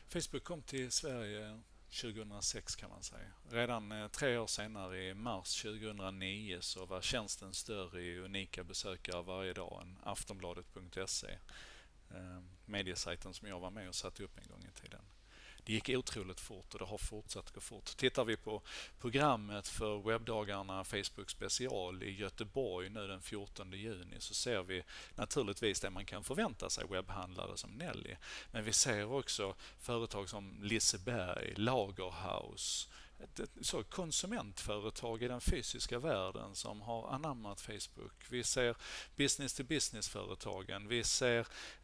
Facebook kom till Sverige 2006 kan man säga. Redan 3 år senare i mars 2009 så var tjänsten större i unika besökare varje dag än Aftonbladet.se. Mediesajten som jag var med och satte upp en gång i tiden. Det gick otroligt fort och det har fortsatt gå fort. Tittar vi på programmet för webbdagarna Facebook special i Göteborg nu den 14 juni så ser vi naturligtvis det man kan förvänta sig, webbhandlare som Nelly. Men vi ser också företag som Liseberg, Lagerhaus, så konsumentföretag i den fysiska världen som har anammat Facebook. Vi ser business-to-business-företagen. Vi ser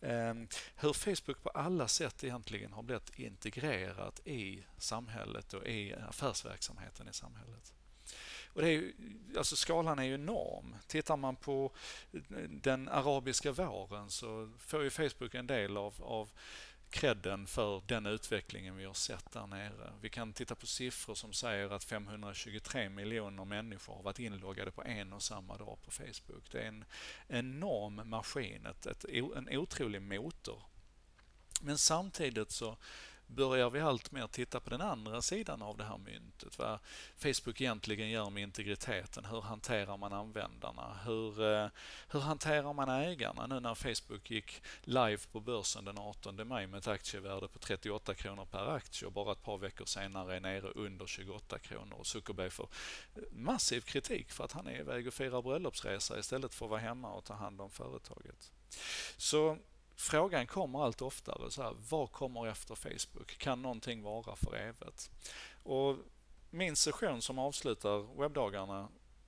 hur Facebook på alla sätt egentligen har blivit integrerat i samhället och i affärsverksamheten i samhället. Och det är ju, alltså skalan är ju enorm. Tittar man på den arabiska våren så får ju Facebook en del av credden för den utvecklingen vi har sett där nere. Vi kan titta på siffror som säger att 523 miljoner människor har varit inloggade på en och samma dag på Facebook. Det är en enorm maskin, en otrolig motor. Men samtidigt så börjar vi allt mer titta på den andra sidan av det här myntet. Vad Facebook egentligen gör med integriteten. Hur hanterar man användarna? Hur hanterar man ägarna? Nu när Facebook gick live på börsen den 18 maj med ett aktievärde på 38 kronor per aktie och bara ett par veckor senare är nere under 28 kronor. Och Zuckerberg får massiv kritik för att han är iväg och firar bröllopsresa istället för att vara hemma och ta hand om företaget. Så frågan kommer allt oftare så här, vad kommer efter Facebook? Kan någonting vara för evigt? Och min session som avslutar webbdagarna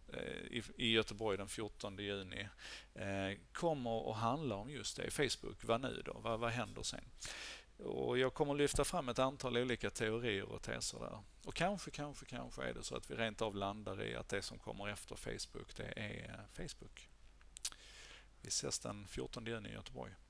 i Göteborg den 14 juni kommer att handla om just det. Facebook, vad nu då? Vad händer sen? Och jag kommer att lyfta fram ett antal olika teorier och teser där. Och kanske är det så att vi rent av landar i att det som kommer efter Facebook, det är Facebook. Vi ses den 14 juni i Göteborg.